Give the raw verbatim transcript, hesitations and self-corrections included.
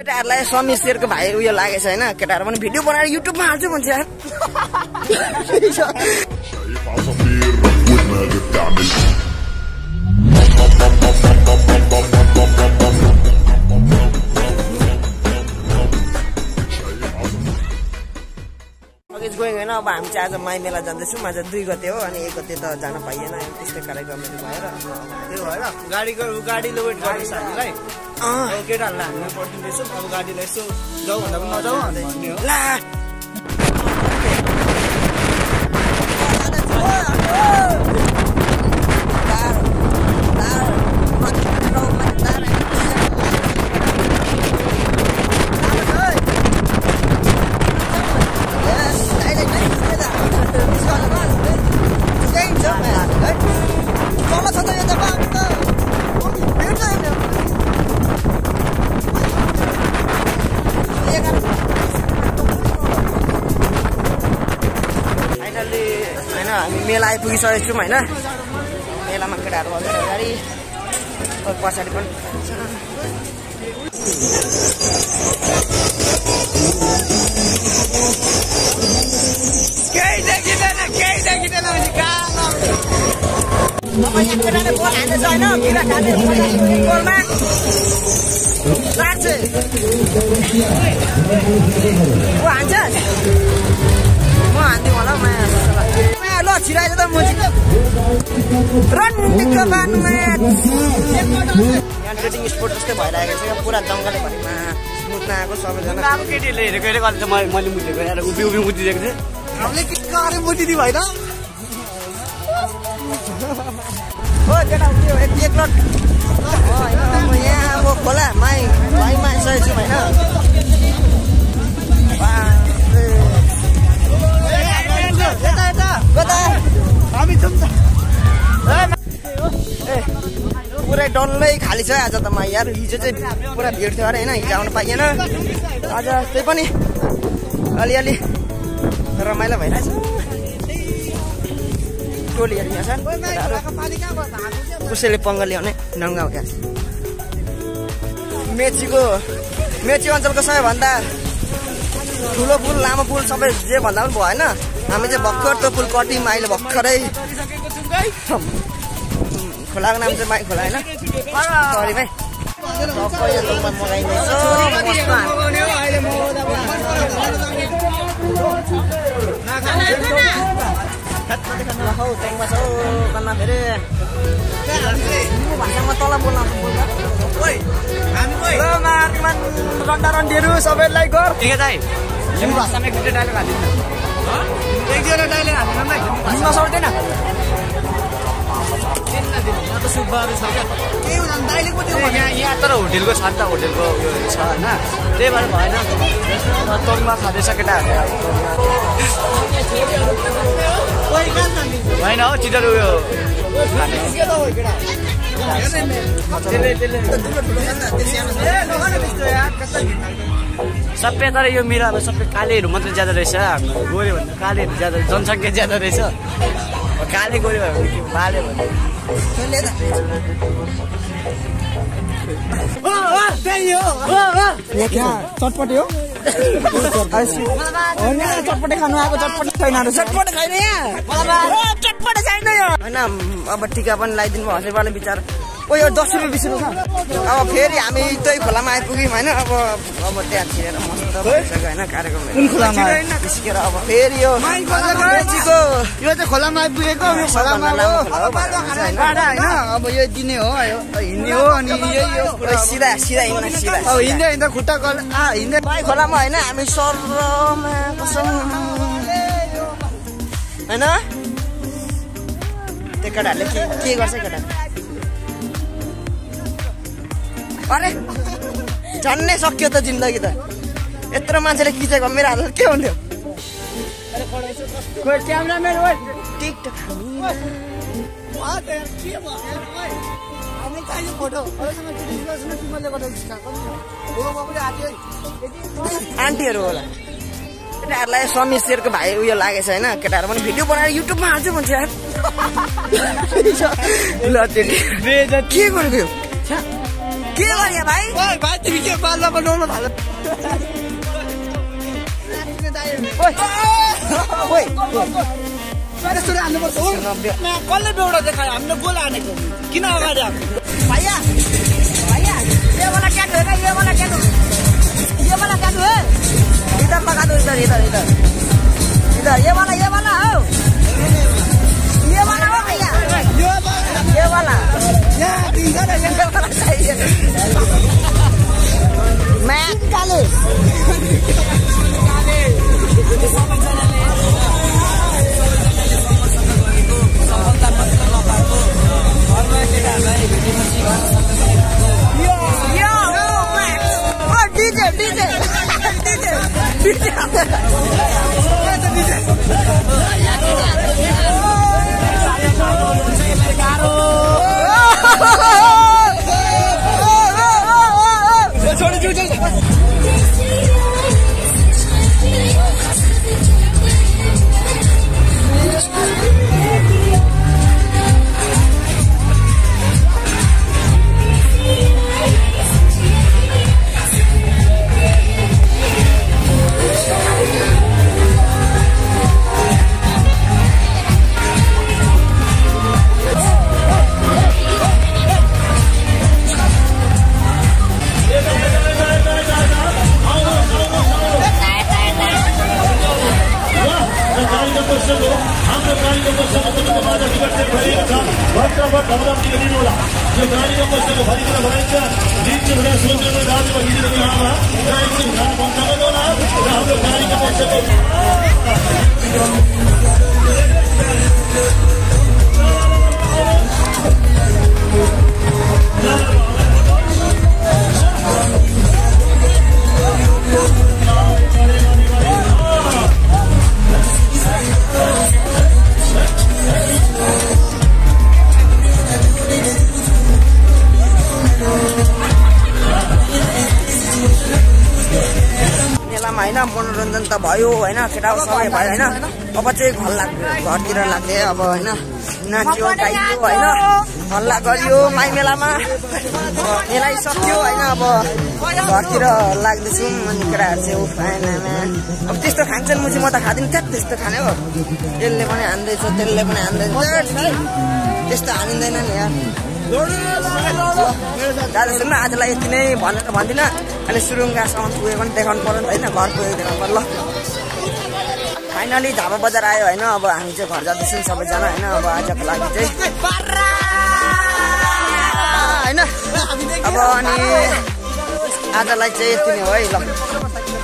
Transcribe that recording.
केटाहरूलाई समी शेरको भाइ उयो लागेको छ होइन केटाहरू पनि भिडियो बनाएर युट्युबमा हाल्छु भन्छ यार गयौँ होइन अब हामी चाहिँ आज माई मेला जाँदैछौँ आज दुई गते हो अनि एक गते त जान पाइएन त्यस्तै कार्यक्रमहरू भएर त्यो भएर गाडीको गाडीले वेट गर्दैछ हामीलाई केटाहरूलाई हामी पर्खिँदैछौँ अब गाडीलाई यसो जाउँ भन्दा पनि नजाउँ भन्ने हो ला हामी मेला आइपुगिसकेको छौँ होइन मेलामा केटाहरू बसेर अगाडि पछाडि पनि केही देखिँदैन केही देखिँदैन केटाले बोल हान्दैछ होइन किरा खाँदै बोलमा लाग्छ को हान्छ म हान्दिउँ होला माया ल छिराइज त मुजी रन्डिको बानमा यहाँ ट्रेडिङ स्पोर्ट जस्तै भइरहेको छ पुरा जङ्गलै भरिमा मुद्न आएको सबैजना अब केटीहरूले हेरेको हेरेको अहिले त मैले मुदेको आएर उभि उभि मुदिदिएको थिएँ हामीले के गरे मुदिदियो होइन हो केटा त्यो एक लट होइन म यहाँ अब खोला माई भाइमा आइसकेको छु होइन यता यता कता हामी जाउँ त ए पुरै डल्लै खाली छ आज त मा यार हिजो चाहिँ पुरा भिड थियो अरे होइन हिजो आउनु पाइएन आज त्यही पनि अलिअलि रमाइलो भइरहेछ टोलीहरू यहाँ छन् कसैले पङ्ग ल्याउने नङ्गाउ क्या मेचीको मेची अञ्चलको सबैभन्दा ठुलो पुल लामो पुल सबै जे भन्दा पनि भयो होइन हामी चाहिँ भर्खर त्यो पुल कटिङमा अहिले भर्खरै खोलाको नाम चाहिँ माई खोला होइन सरी भाइ मगाइँदैछ फेरि भाषामा तल बोल्न रन्डा रन्डीहरू सबैलाई गर ठिक छ भाषामा एक दुईवटा डाइलग हालिदिनु एक दुईवटा डाइलग हालिदिनु नसर्दैन सुब्बाहरू छ क्या केही हुँदैन डाइलग पनि यहाँ यहाँ तर होटेलको छ नि त होटेलको उयो छ होइन त्यही भएर भएन तोङमा खाँदैछ केटाहरूले होइन हो चिटर उयो सबै तर यो मेरो अब सबै कालेहरू मात्रै ज्यादा रहेछ हाम्रो गोर्यो भन्दा कालेहरू ज्यादा जनसङ्ख्या ज्यादा रहेछ काले गोर्यो भयो भने बाल्यो भने चटपटे हो चटपटे खानु आएको चटपटे छैन चटपटे छैन यहाँ चटपटे छैन होइन अब टिका पनि लगाइदिनु भयो हँसेबाले बिचार ओ यो दस रुपियाँ बिस रुपियाँ अब फेरि हामी त्यही खोलामा आइपुग्यौँ होइन अब अब त्यहाँ छिरेर मस्त भइसक्यो होइन कार्यक्रम निस्केर अब फेरि यो मेचीको यो चाहिँ खोलामा आइपुगेको खोलामा होइन अब यो दिने हो हिँड्ने हो अनि सिधा सिधा हिँड्न सिधा अब हिँड्दै हिँड्दा खुट्टा गल आ हिँड्दै भाइ खोलामा होइन हामी सरमा कसम होइन त्यो केटाहरूले के के गर्छ केटा अरे झन्नै सक्यो त जिन्दगी त यत्रो मान्छेले खिचेको मेरो हात के हुन्थ्यो क्यामेराम्यान टिकटक आन्टीहरू होला केटाहरूलाई समी शेरको भाइ उयो लागेको छ होइन केटाहरू पनि भिडियो बनाएर युट्युबमा हाल्छु भन्छ यार ल के गरेको के गर्ने भाइ भाइ तिमी के पाल्ला बनाउनु थाल्यो ओइ यसरी हाल्नुपर्छ हो कसले बेउडा देखायो हामीले गोल हानेको किन अगाडि हाल्नु भैया भैया ये वाला क्या है ये वाला क्या ये वाला क्या है इधर लगा दो इधर इधर इधर इधर ये वाला ये वाला हो ये वाला हो भैया ये वाला ये वाला चाहिए मैं काले डीजे डीजे डीजे छोड़ छोड़ छोड़ मनोरञ्जन त भयो होइन केटाको सबै भयो होइन अब चाहिँ घर लाग्यो घरतिर लाग्ने अब होइन नाच्यो गाइयो होइन हल्ला गरियो माई मेलामा मेलै सक्यो होइन अब घरतिर लाग्दैछौँ अनि केटाहरू चाहिँ उफ्राएन अब त्यस्तो खान्छन् मुसी म त खाँदिनँ क्या त्यस्तो खाने हो त्यसले पनि हान्दैछ त्यसले पनि हान्दैछ त्यस्तो हानिँदैन नि यार दादा सुन्नु आजलाई यति नै भनेर भन्दिनँ अनि सुरुङ्गासम्म पुगेको पनि देखाउनु पर्यो नि होइन घर पुगेको देखाउनु पर्यो ल फाइनली झापा बजार आयो होइन अब हामी चाहिँ घर जाँदैछौँ सबैजना होइन अब आजको लागि चाहिँ होइन अब अनि आजलाई चाहिँ यति नै हो है ल।